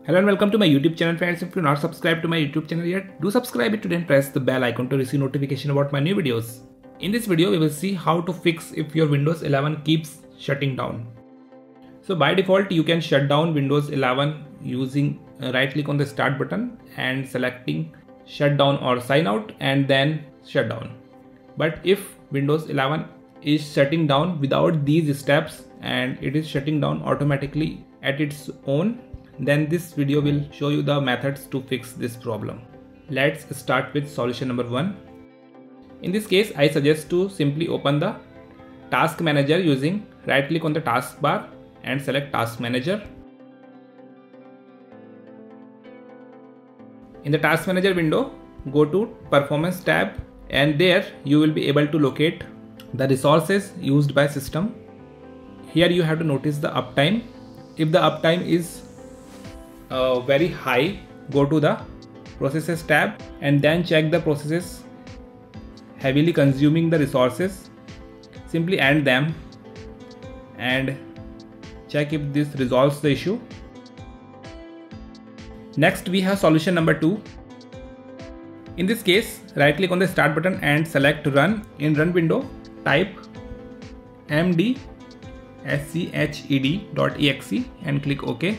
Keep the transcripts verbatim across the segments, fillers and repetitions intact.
Hello and welcome to my YouTube channel, friends. If you're not subscribed to my YouTube channel yet, do subscribe it today and press the bell icon to receive notification about my new videos. In this video, we will see how to fix if your Windows eleven keeps shutting down. So by default, you can shut down Windows eleven using uh, right click on the start button and selecting shut down or sign out and then shut down. But if Windows eleven is shutting down without these steps and it is shutting down automatically at its own, then this video will show you the methods to fix this problem. Let's start with solution number one. In this case, I suggest to simply open the task manager using right click on the taskbar and select task manager. In the task manager window, go to performance tab and there you will be able to locate the resources used by system. Here you have to notice the uptime. If the uptime is uh, very high, go to the processes tab and then check the processes heavily consuming the resources. Simply end them and check if this resolves the issue. Next we have solution number two. In this case, right click on the start button and select run. In run window, type md sched.exe and click OK.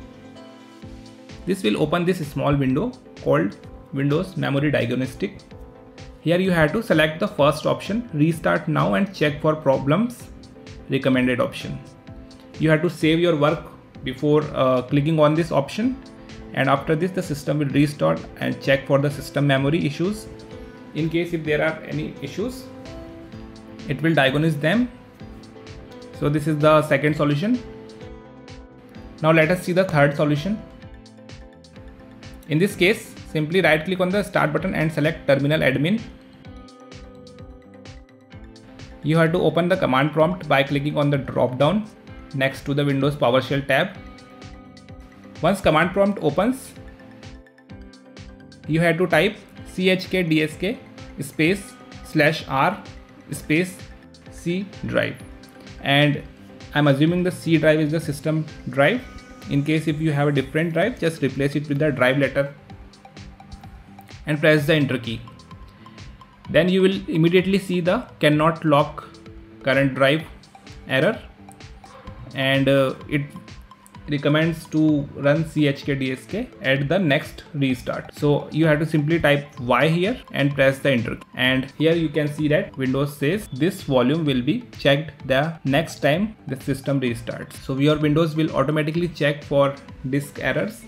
This will open this small window called Windows Memory Diagnostic. Here you have to select the first option, restart now, and check for problems, recommended option. You have to save your work before uh, clicking on this option, and after this the system will restart and check for the system memory issues. In case if there are any issues, it will diagnose them. So this is the second solution. Now let us see the third solution. In this case, simply right click on the start button and select terminal admin. You have to open the command prompt by clicking on the drop down next to the Windows PowerShell tab. Once command prompt opens, you have to type chkdsk space slash r space C drive, and I'm assuming the C drive is the system drive. In case if you have a different drive, just replace it with the drive letter and press the enter key. Then you will immediately see the cannot lock current drive error, and uh, it recommends to run chkdsk at the next restart. So you have to simply type Y here and press the enter key. And here you can see that Windows says this volume will be checked the next time the system restarts. So your Windows will automatically check for disk errors.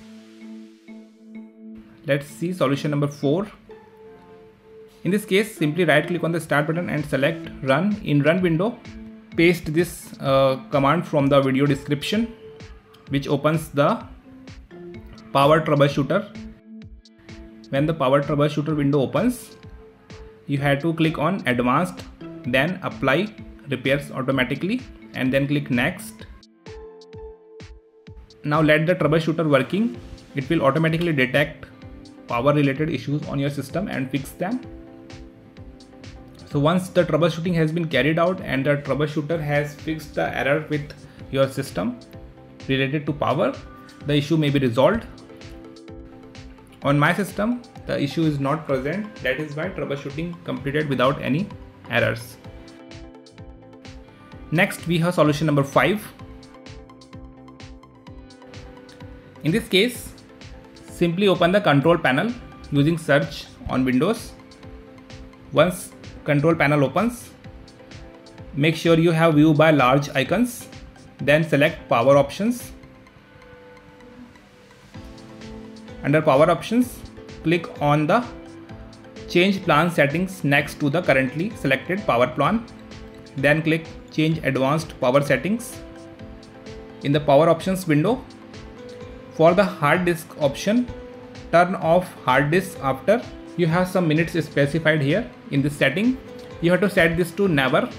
Let's see solution number four. In this case, simply right click on the start button and select run. In run window, paste this uh, command from the video description, which opens the power troubleshooter. When the power troubleshooter window opens, you have to click on advanced, then apply repairs automatically, and then click next. Now let the troubleshooter working. It will automatically detect power related issues on your system and fix them. So once the troubleshooting has been carried out and the troubleshooter has fixed the error with your system related to power, the issue may be resolved. On my system, the issue is not present. That is why troubleshooting completed without any errors. Next we have solution number five. In this case, simply open the control panel using search on Windows. Once control panel opens, make sure you have view by large icons. Then select power options. Under power options, click on the change plan settings next to the currently selected power plan. Then click change advanced power settings. In the power options window, for the hard disk option, turn off hard disk after. You have some minutes specified here in this setting. You have to set this to never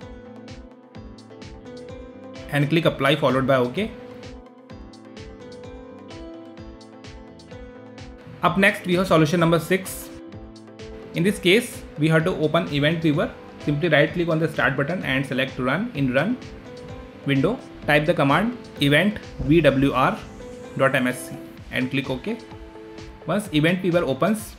and click apply followed by OK. Up next we have solution number six. In this case, we have to open event viewer. Simply right click on the start button and select run. In run window, type the command event vwr.msc and click OK. Once Event Viewer opens,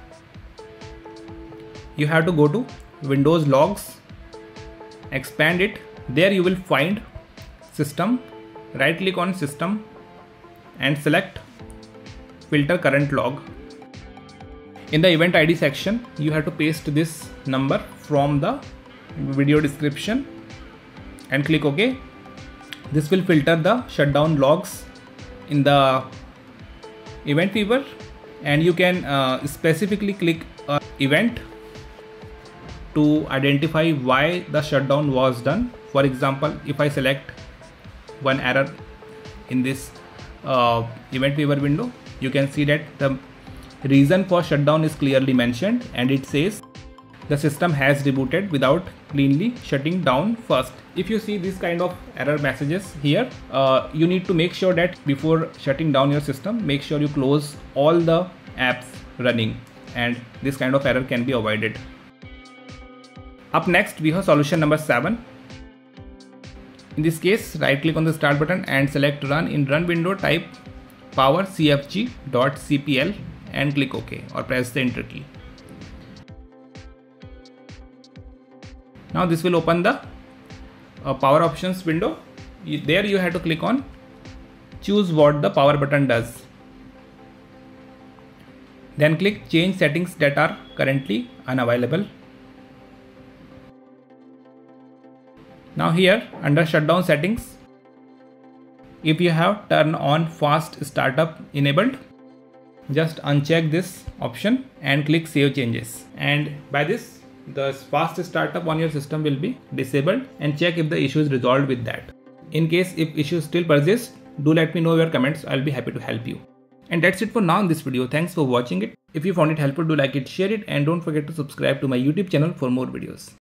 you have to go to Windows Logs, expand it. There you will find System, right click on System and select Filter Current Log. In the Event I D section, you have to paste this number from the video description and click OK. This will filter the shutdown logs in the Event Viewer, and you can uh, specifically click a event to identify why the shutdown was done. For example, if I select one error in this uh, Event Viewer window, you can see that the reason for shutdown is clearly mentioned, and it says the system has rebooted without cleanly shutting down first. If you see this kind of error messages here, uh, you need to make sure that before shutting down your system, make sure you close all the apps running, and this kind of error can be avoided. Up next, we have solution number seven. In this case, right click on the start button and select run. In run window, type power C F G dot C P L and click OK or press the enter key. Now this will open the uh, power options window. There you have to click on choose what the power button does. Then click change settings that are currently unavailable. Now here under shutdown settings, if you have turn on fast startup enabled, just uncheck this option and click save changes, and by this the fast startup on your system will be disabled, and check if the issue is resolved with that. In case if issues still persist, do let me know your comments. I'll be happy to help you. And that's it for now in this video. Thanks for watching it. If you found it helpful, do like it, share it, and don't forget to subscribe to my YouTube channel for more videos.